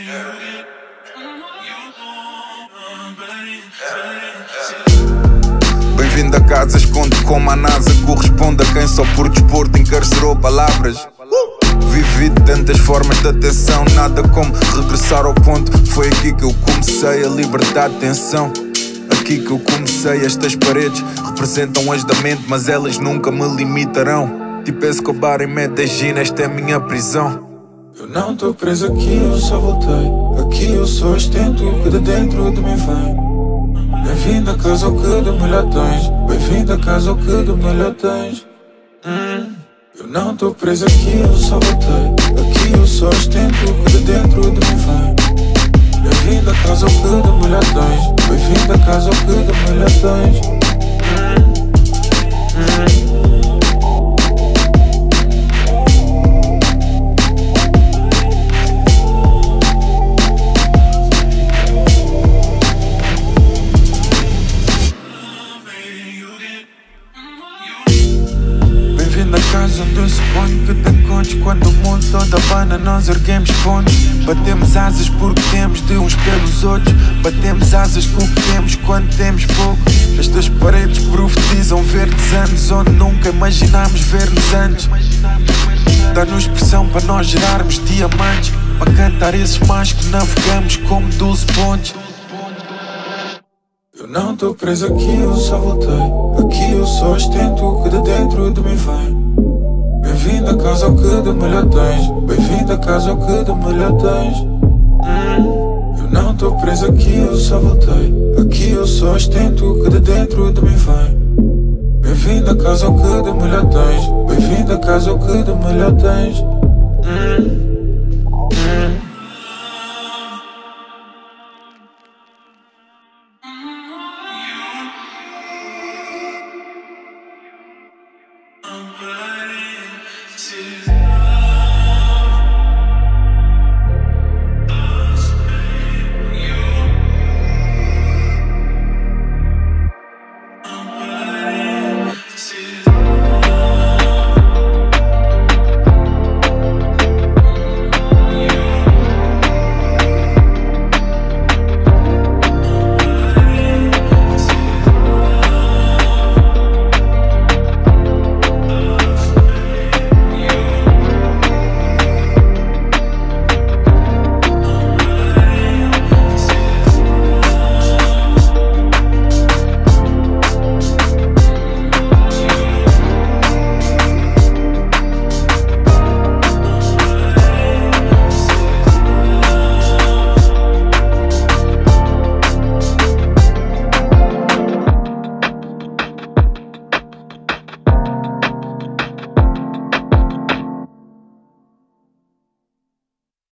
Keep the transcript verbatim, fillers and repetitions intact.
Bem-vindo a casa, esconde como a NASA. Corresponde a quem só por desporto encarcerou palavras. Vivi de tantas formas de atenção, nada como regressar ao ponto. Foi aqui que eu comecei a libertar de tensão. Aqui que eu comecei, estas paredes representam as da mente, mas elas nunca me limitarão. Tipo Escobar em Medellín, esta é a minha prisão. Eu não tô preso aqui, eu só voltei. Aqui eu só ostento o que de dentro de mim vem. Bem-vindo a casa ao que de melhor tens. Bem-vindo a casa ao que de melhor tens. hum. Eu não tô preso aqui, eu só voltei. Aqui eu só ostento o que de dentro de mim vem. Bem-vindo a casa ao que de melhor tens. Bem-vindo a casa ao que de melhor tens. hum. hum. Bem-vindo a casa onde eu suponho que te encontres. Quando o mundo todo abana, nós erguemos pontos. Batemos asas porque temos de uns pelos outros. Batemos asas com o que temos quando temos pouco. Estas paredes profetizam verdes anos onde nunca imaginámos ver-nos antes. Dá-nos pressão para nós gerarmos diamantes, para cantar esses mares que navegamos como doze pontes. Eu não tô preso aqui, eu só voltei. Aqui eu só ostento o que de dentro de mim vem. Bem-vindo a casa ao que de melhor tens. Bem-vindo a casa ao que de melhor tens. hum. Eu não tô preso aqui, eu só voltei. Aqui eu só ostento o que de dentro de mim vem. Bem-vindo a casa ao que de melhor tens. Bem-vindo a casa ao que de melhor tens. hum.